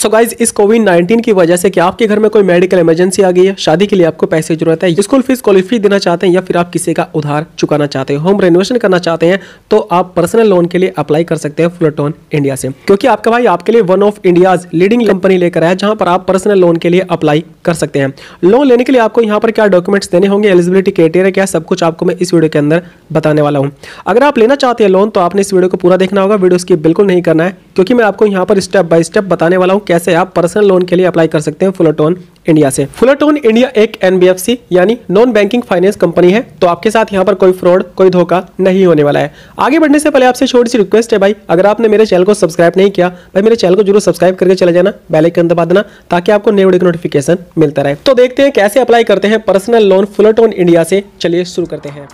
So guys इस कोविड-19 की वजह से कि आपके घर में कोई मेडिकल इमरजेंसी आ गई है, शादी के लिए आपको पैसे की जरूरत है, स्कूल फीस कॉलेज फीस देना चाहते हैं या फिर आप किसी का उधार चुकाना चाहते हैं, होम रेनोवेशन करना चाहते हैं, तो आप पर्सनल लोन के लिए अप्लाई कर सकते हैं फुलरटन इंडिया से। क्योंकि आपका भाई आपके लिए one of India's leading company लेकर आया जहां पर आप पर्सनल लोन के लिए अप्लाई कर सकते हैं। लोन लेने के लिए आपको यहाँ पर क्या डॉक्यूमेंट्स देने होंगे, एलिजिबिलिटी क्राइटेरिया क्या, सब कुछ आपको मैं इस वीडियो के अंदर बताने वाला हूँ। अगर आप लेना चाहते हैं लोन तो आपने इस वीडियो को पूरा देखना होगा, वीडियो स्किप बिल्कुल नहीं करना है, क्योंकि मैं आपको यहाँ पर स्टेप बाय स्टेप बताने वाला हूँ कैसे आप पर्सनल लोन के लिए अप्लाई कर सकते हैं फुलरटन इंडिया से। फुलरटन इंडिया एक एनबीएफसी यानी नॉन बैंकिंग फाइनेंस कंपनी है, तो आपके साथ यहाँ पर कोई फ्रॉड कोई धोखा नहीं होने वाला है। आगे बढ़ने से पहले आपसे छोटी सी रिक्वेस्ट है भाई, अगर आपने मेरे चैनल को सब्सक्राइब नहीं किया भाई मेरे चैनल को जरूर सब्सक्राइब करके चले जाना, बेल आइकन दबा देना ताकि आपको नए वीडियो का नोटिफिकेशन मिलता रहे। तो देखते हैं कैसे अप्लाई करते हैं पर्सनल लोन फुलरटन इंडिया से। चलिए शुरू करते हैं।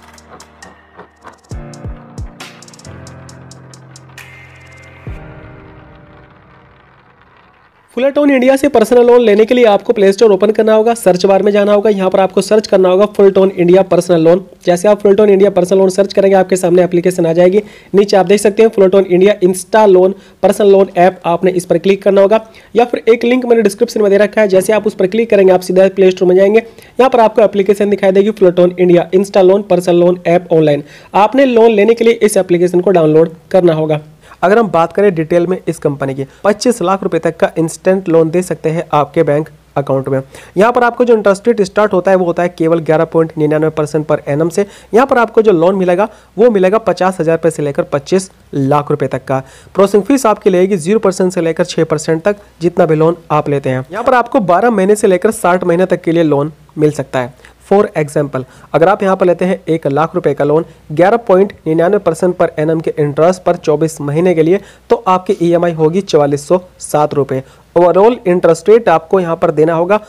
फुलरटन इंडिया से पर्सनल लोन लेने के लिए आपको प्ले स्टोर ओपन करना होगा, सर्च बार में जाना होगा, यहाँ पर आपको सर्च करना होगा फुलरटन इंडिया पर्सनल लोन। जैसे आप Fullerton India personal loan search करेंगे आपके सामने एप्लीकेशन आ जाएगी। नीचे आप देख सकते हैं Fullerton India insta loan personal loan app, आपने इस पर क्लिक करना होगा या फिर एक लिंक मैंने डिस्क्रिप्शन में दे रखा है। जैसे आप उस पर क्लिक करेंगे आप सीधा प्ले स्टोर में जाएंगे, यहाँ पर आपको एप्लीकेशन दिखाई देगी Fullerton India insta loan personal loan app online. आपने लोन लेने के लिए इस एप्लीकेशन को डाउनलोड करना होगा। अगर हम बात करें डिटेल में इस कंपनी की, 25 लाख रुपए तक का इंस्टेंट लोन दे सकते हैं आपके बैंक अकाउंट में। यहाँ पर आपको जो इंटरेस्ट रेट स्टार्ट होता है वो होता है केवल 11.99% पर एनम से। यहाँ पर आपको जो लोन मिलेगा वो मिलेगा 50,000 रुपये से लेकर 25 लाख रुपए तक का। प्रोसेसिंग फीस आपकी लगेगी 0% से लेकर 6% तक, जितना भी लोन आप लेते हैं। यहाँ पर आपको 12 महीने से लेकर 60 महीने तक के लिए लोन मिल सकता है। फॉर एग्जाम्पल, अगर आप यहाँ पर लेते हैं 1 लाख रुपए का लोन 11.99% पर एनम के इंटरेस्ट पर 24 महीने के लिए, तो आपकी ईएमआई होगी 4407 रुपये। ओवरऑल इंटरेस्ट रेट आपको यहाँ पर देना होगा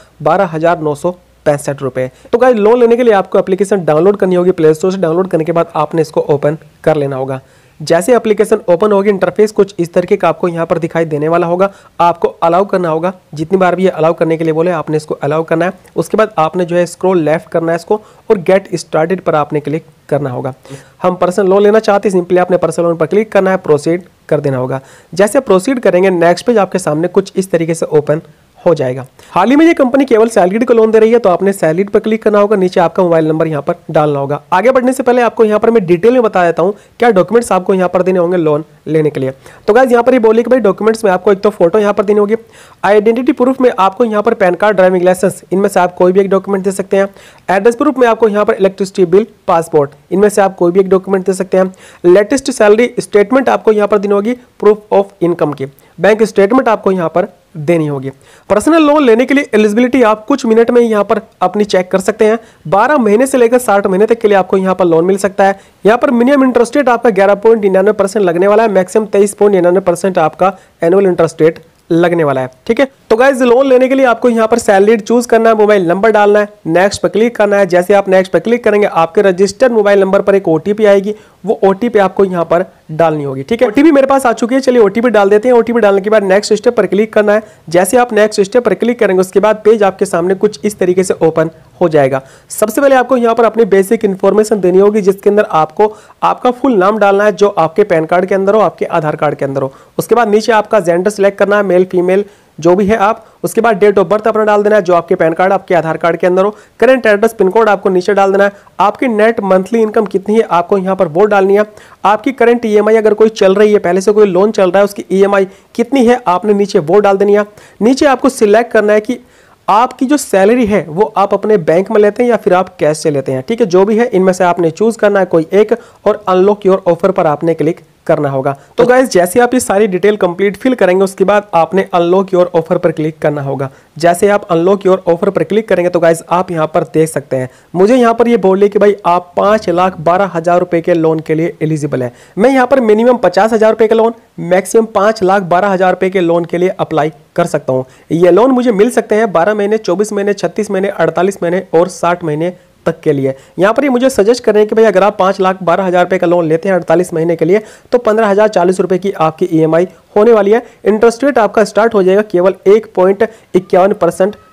12,965 रुपये। तो गाइस लोन लेने के लिए आपको एप्लीकेशन डाउनलोड करनी होगी प्ले स्टोर से। डाउनलोड करने के बाद आपने इसको ओपन कर लेना होगा। जैसे एप्लीकेशन ओपन होगी इंटरफेस कुछ इस तरीके का आपको यहाँ पर दिखाई देने वाला होगा। आपको अलाउ करना होगा, जितनी बार भी ये अलाउ करने के लिए बोले आपने इसको अलाउ करना है। उसके बाद आपने जो है स्क्रॉल लेफ्ट करना है इसको और गेट स्टार्टेड पर आपने क्लिक करना होगा। हम पर्सनल लोन लेना चाहते हैं, सिंपली आपने पर्सनल लोन पर क्लिक करना है, प्रोसीड कर देना होगा। जैसे प्रोसीड करेंगे नेक्स्ट पेज आपके सामने कुछ इस तरीके से ओपन हो जाएगा। हाल ही में ये कंपनी केवल सैलरीड को लोन दे रही है, तो आपने सैलरीड पर क्लिक करना होगा, नीचे आपका मोबाइल नंबर यहाँ पर डालना होगा। आगे बढ़ने से पहले आपको यहाँ पर मैं डिटेल में बता देता हूँ क्या डॉक्यूमेंट्स आपको यहाँ पर देने होंगे लोन लेने के लिए। तो गाइस यहाँ पर ये बोलिए कि भाई डॉक्यूमेंट्स में आपको एक तो फोटो यहाँ पर देनी होगी, आइडेंटिटी प्रूफ में आपको यहाँ पर पैन कार्ड ड्राइविंग लाइसेंस, इनमें से आप कोई भी एक डॉक्यूमेंट दे सकते हैं। एड्रेस प्रूफ में आपको यहाँ पर इलेक्ट्रिसिटी बिल, पासपोर्ट, इनमें से आप कोई भी एक डॉक्यूमेंट दे सकते हैं। लेटेस्ट सैलरी स्टेटमेंट आपको यहाँ पर देनी होगी, प्रूफ ऑफ इनकम की, बैंक स्टेटमेंट आपको यहाँ पर देनी होगी। पर्सनल लोन लेने के लिए एलिजिबिलिटी आप कुछ मिनट में यहाँ पर अपनी चेक कर सकते हैं। 12 महीने से लेकर 60 महीने तक के लिए आपको यहाँ पर लोन मिल सकता है। यहाँ पर मिनिमम इंटरेस्ट रेट आपका 11.99% लगने वाला है, मैक्सिमम 23.99% आपका एनुअल इंटरेस्ट रेट लगने वाला है। ठीक है, तो गाइस लोन लेने के लिए आपको यहाँ पर सैलरीड चूज करना है, मोबाइल नंबर डालना है, नेक्स्ट पर क्लिक करना है। जैसे आप नेक्स्ट पर क्लिक करेंगे आपके रजिस्टर्ड मोबाइल नंबर पर एक ओटीपी आएगी, वो ओटीपी आपको यहाँ पर डालनी होगी। ठीक है, ओटीपी मेरे पास आ चुकी है, चलिए ओटीपी डाल देते हैं। ओटीपी डालने के बाद नेक्स्ट स्टेप पर क्लिक करना है। जैसे आप नेक्स्ट स्टेप पर क्लिक करेंगे उसके बाद पेज आपके सामने कुछ इस तरीके से ओपन हो जाएगा। सबसे पहले आपको यहाँ पर अपनी बेसिक इन्फॉर्मेशन देनी होगी, जिसके अंदर आपको आपका फुल नाम डालना है जो आपके पैन कार्ड के अंदर हो, आपके आधार कार्ड के अंदर हो। उसके बाद नीचे आपका जेंडर सिलेक्ट करना है, मेल फीमेल जो भी है आप। उसके बाद डेट ऑफ बर्थ अपना डाल देना है जो आपके पैन कार्ड आपके आधार कार्ड के अंदर हो। करंट एड्रेस पिन कोड आपको नीचे डाल देना है। आपकी नेट मंथली इनकम कितनी है आपको यहाँ पर वो डालनी है। आपकी करंट ईएमआई अगर कोई चल रही है, पहले से कोई लोन चल रहा है, उसकी ईएमआई कितनी है आपने नीचे वो डाल देनी है। नीचे आपको सिलेक्ट करना है कि आपकी जो सैलरी है वो आप अपने बैंक में लेते हैं या फिर आप कैश से लेते हैं। ठीक है, जो भी है इनमें से आपने चूज करना है कोई एक और अनलॉक योर ऑफर पर आपने क्लिक करना होगा। तो गाइस जैसे आप ये सारी डिटेल कंप्लीट फिल करेंगे उसके बाद आपने अनलॉक योर ऑफर पर क्लिक करना होगा। जैसे आप अनलॉक योर ऑफर पर क्लिक करेंगे तो गाइस आप यहाँ पर देख सकते हैं मुझे यहाँ पर ये बोल कि भाई आप 5,12,000 रुपए के लोन के लिए एलिजिबल है। मैं यहाँ पर मिनिमम 50,000 रुपए का लोन, मैक्सिमम 5,12,000 रुपए के लोन के लिए अप्लाई कर सकता हूँ। ये लोन मुझे मिल सकते हैं 12 महीने, 24 महीने, 36 महीने, 48 महीने और 60 महीने तक के लिए। यहाँ पर ये मुझे सजेस्ट कर रहे हैं कि भाई अगर आप 5,12,000 रुपए का लोन लेते हैं 48 महीने के लिए तो 15,040 रुपए की आपकी ईएमआई होने वाली है। इंटरेस्ट रेट आपका स्टार्ट हो जाएगा केवल 1.51%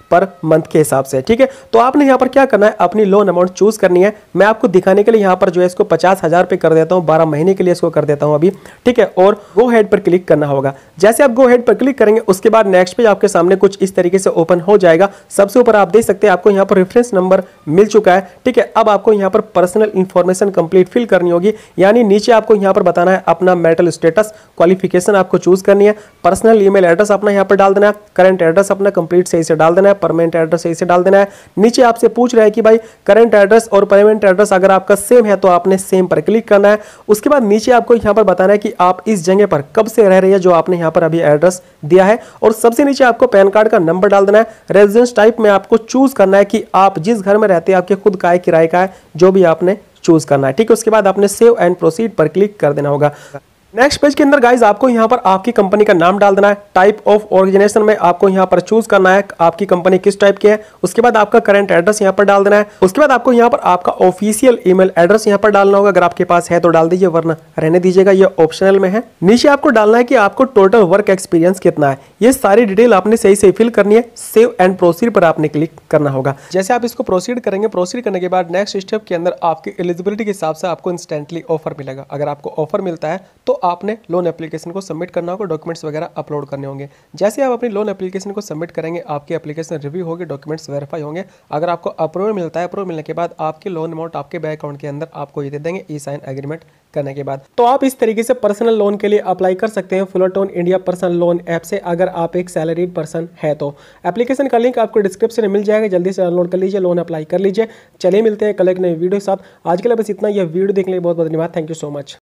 पर मंथ के हिसाब से, ठीक है। तो आपने यहाँ पर क्या करना है, अपनी लोन अमाउंट चूज करनी है। मैं आपको दिखाने के लिए यहाँ पर जो है इसको 50,000 पे कर देता हूँ, 12 महीने के लिए इसको कर देता हूँ अभी, ठीक है। और गो हेड पर क्लिक करना होगा। जैसे आप गो हेड पर क्लिक करेंगे उसके बाद नेक्स्ट पेज आपके सामने कुछ इस तरीके से ओपन हो जाएगा। सबसे ऊपर आप देख सकते हैं आपको यहाँ पर रेफरेंस नंबर मिल चुका है, ठीक है। अब आपको यहाँ पर पर्सनल इंफॉर्मेशन कंप्लीट फिल करनी होगी, यानी नीचे आपको यहाँ पर बताना है अपना मैरिटल स्टेटस, क्वालिफिकेशन आपको चूज करनी है, पर्सनल ईमेल एड्रेस अपना यहाँ पर डाल देना है, करंट एड्रेस अपना कंप्लीट सही से डाल देना है, परमानेंट एड्रेस सही से डाल देना है। नीचे आपसे पूछ रहा है कि भाई करंट एड्रेस और परमानेंट एड्रेस अगर आपका सेम है तो आपने सेम पर क्लिक करना है। उसके बाद नीचे आपको यहाँ पर बताना है कि आप इस जगह पर कब से रह रही है जो आपने यहाँ पर अभी एड्रेस दिया है, और सबसे नीचे आपको पैन कार्ड का नंबर डाल देना है। रेजिडेंस टाइप में आपको चूज करना है कि आप जिस घर में रहते हैं आपके खुद का है किराए का है, जो भी आपने चूज करना है, ठीक है। उसके बाद आपने सेव एंड प्रोसीड पर क्लिक कर देना होगा। नेक्स्ट पेज के अंदर गाइज आपको यहाँ पर आपकी कंपनी का नाम डाल देना है। टाइप ऑफ ऑर्गेनाइजेशन में आपको यहाँ पर चूज करना है आपकी कंपनी किस टाइप की है। उसके बाद आपका करंट एड्रेस यहाँ पर डाल देना है। उसके बाद आपको यहाँ पर आपका ऑफिशियल ईमेल एड्रेस यहाँ पर डालना होगा, अगर आपके पास है तो डाल दीजिए वरना रहने दीजिएगा, ये ऑप्शनल में है। नीचे आपको डालना है कि आपको टोटल वर्क एक्सपीरियंस कितना है, ये सारी डिटेल आपने सही से फिल करनी है। सेव एंड प्रोसीड पर आपने क्लिक करना होगा। जैसे आप इसको प्रोसीड करेंगे, प्रोसीड करने के बाद नेक्स्ट स्टेप के अंदर आपकी एलिजिबिलिटी के हिसाब से आपको इंस्टेंटली ऑफर मिलेगा। अगर आपको ऑफर मिलता है तो आपने लोन एप्लीकेशन को सबमिट करना होगा, डॉक्यूमेंट्स वगैरह अपलोड करने होंगे। जैसे आप अपनी लोन एप्लीकेशन को सबमिट करेंगे आपकी एप्लीकेशन रिव्यू होगी, डॉक्यूमेंट्स वेरीफाई होंगे। अगर आपको अप्रूवल मिलता है, अप्रूवल मिलने के बाद आपकी लोन अमाउंट आपके बैंक अकाउंट के अंदर आपको ये दे देंगे ई साइन एग्रीमेंट करने के बाद। तो आप इस तरीके से पर्सनल लोन के लिए अप्लाई कर सकते हैं Fullerton India personal loan app से, अगर आप एक सैलरीड पर्सन है तो। एप्लीकेशन का लिंक आपको डिस्क्रिप्शन में मिल जाएगा, जल्दी से डाउनलोड कर लीजिए, लोन अप्लाई कर लीजिए। चलिए मिलते हैं कल एक नई वीडियो के साथ। आज के लिए बस इतना, यह वीडियो देखने के लिए बहुत बहुत धन्यवाद। Thank you so much.